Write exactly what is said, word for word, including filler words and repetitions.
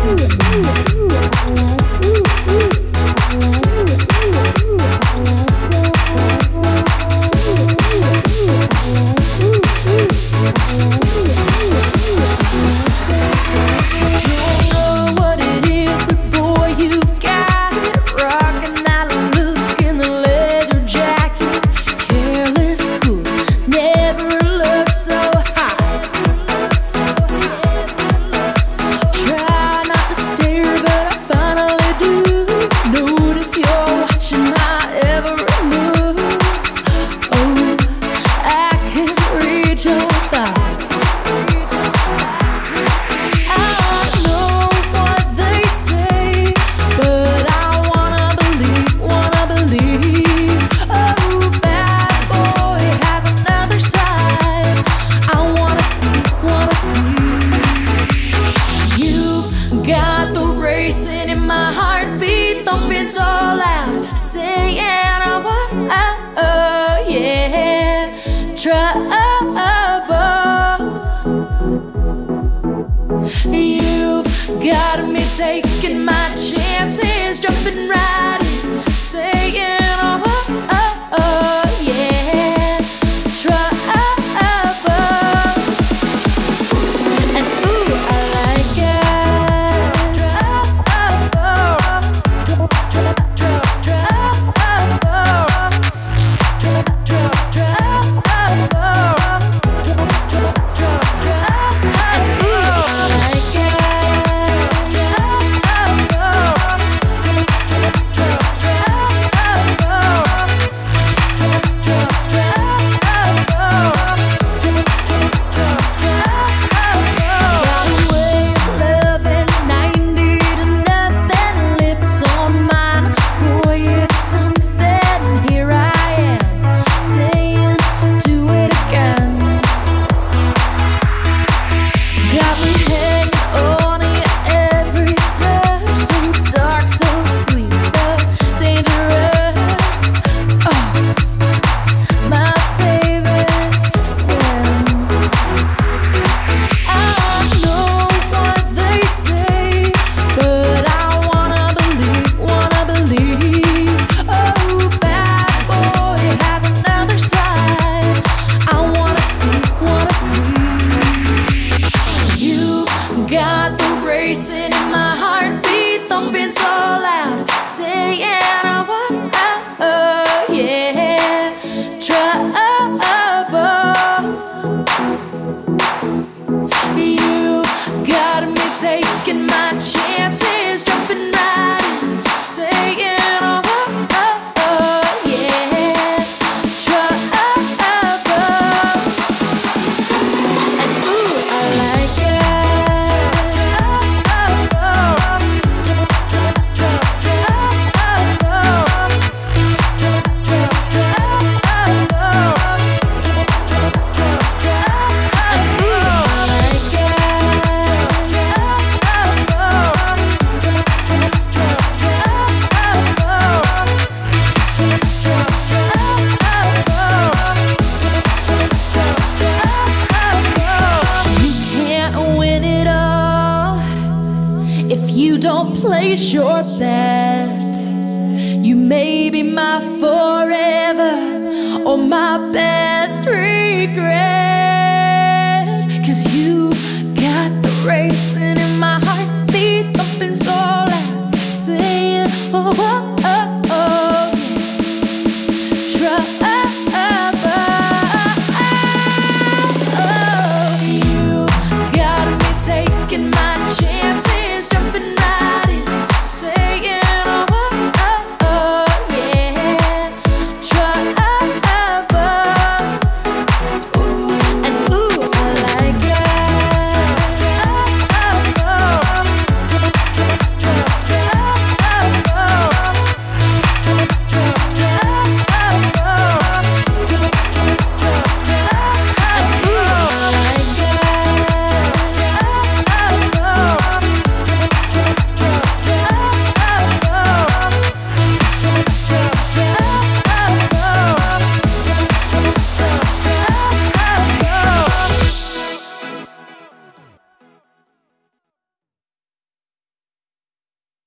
Thumping so loud, saying, oh, oh, oh, yeah, trouble. You've got me taking my chances, jumping right in, saying, oh, oh, oh, yeah, trouble. And ooh, I like it. Got the racing in my heartbeat, thumping so loud, saying, oh, oh, oh, yeah, trouble. You got me taking my chances, jumping right in, saying, oh, oh, oh, yeah, trouble. And ooh, I like it. If you don't place your bet, you may be my forever or my best regret. 'Cause you